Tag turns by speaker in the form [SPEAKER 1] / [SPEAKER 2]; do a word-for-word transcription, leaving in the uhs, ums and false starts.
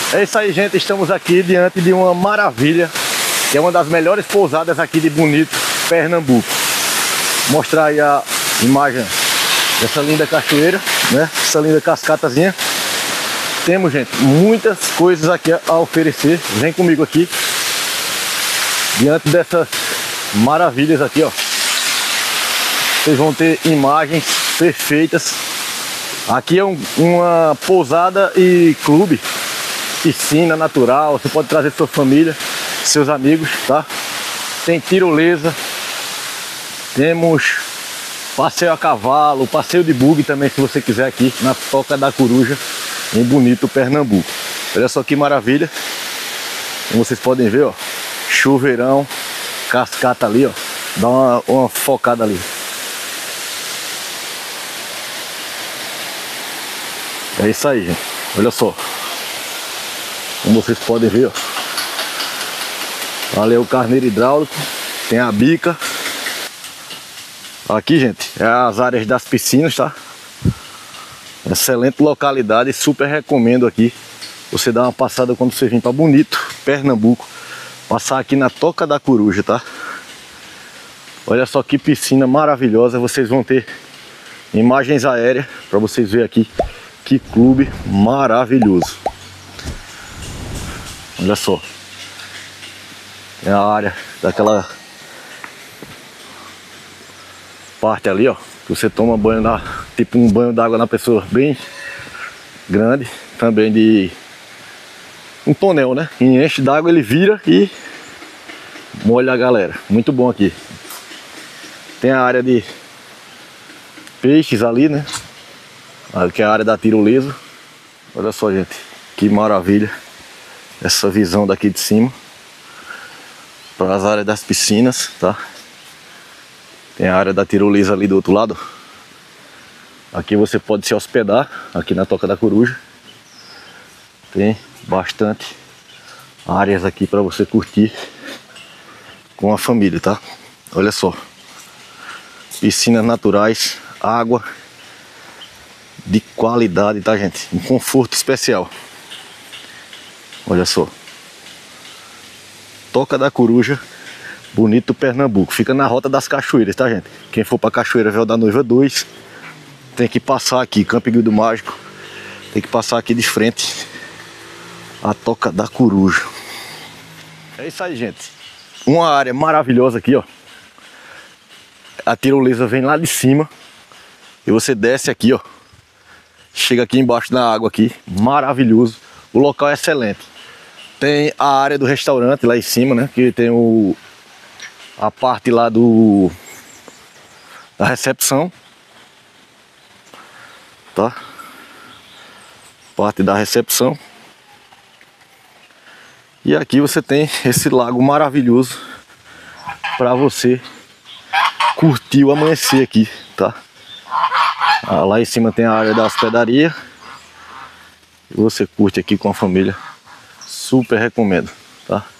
[SPEAKER 1] É isso aí, gente, estamos aqui diante de uma maravilha, que é uma das melhores pousadas aqui de Bonito, Pernambuco. Vou mostrar aí a imagem dessa linda cachoeira, né? Essa linda cascatazinha. Temos, gente, muitas coisas aqui a oferecer. Vem comigo aqui, diante dessas maravilhas aqui, ó. Vocês vão ter imagens perfeitas. Aqui é um, uma pousada e clube, piscina natural. Você pode trazer sua família, seus amigos, tá? Tem tirolesa, temos passeio a cavalo, passeio de buggy também, se você quiser, aqui na Toca da Coruja, em Bonito, Pernambuco. Olha só que maravilha. Como vocês podem ver, ó, chuveirão, cascata ali, ó. Dá uma, uma focada ali. É isso aí, gente. Olha só. Como vocês podem ver, ó. Ali é o carneiro hidráulico. Tem a bica. Aqui, gente, é as áreas das piscinas, tá? Excelente localidade. Super recomendo aqui você dar uma passada quando você vir para Bonito, Pernambuco. Passar aqui na Toca da Coruja, tá? Olha só que piscina maravilhosa. Vocês vão ter imagens aéreas para vocês verem aqui. Que clube maravilhoso. Olha só. É a área daquela parte ali, ó, que você toma banho na, tipo um banho d'água na pessoa bem grande, também de um tonel, né? E enche d'água, ele vira e molha a galera. Muito bom aqui. Tem a área de peixes ali, né? Que é a área da tirolesa. Olha só, gente, que maravilha essa visão daqui de cima para as áreas das piscinas, tá? Tem a área da tirolesa ali do outro lado. Aqui você pode se hospedar, aqui na Toca da Coruja. Tem bastante áreas aqui para você curtir com a família, tá? Olha só. Piscinas naturais, água de qualidade, tá, gente? Um conforto especial. Olha só. Toca da Coruja, Bonito, Pernambuco. Fica na Rota das Cachoeiras, tá, gente? Quem for pra Cachoeira Véu da Noiva dois, tem que passar aqui, Campo Guildo Mágico. Tem que passar aqui de frente a Toca da Coruja. É isso aí, gente. Uma área maravilhosa aqui, ó. A tirolesa vem lá de cima e você desce aqui, ó. Chega aqui embaixo na água aqui. Maravilhoso. O local é excelente. Tem a área do restaurante lá em cima, né? Que tem o a parte lá do da recepção, tá? Parte da recepção. E aqui você tem esse lago maravilhoso para você curtir o amanhecer aqui, tá? Ah, lá em cima tem a área da hospedaria. E você curte aqui com a família. Super recomendo, tá?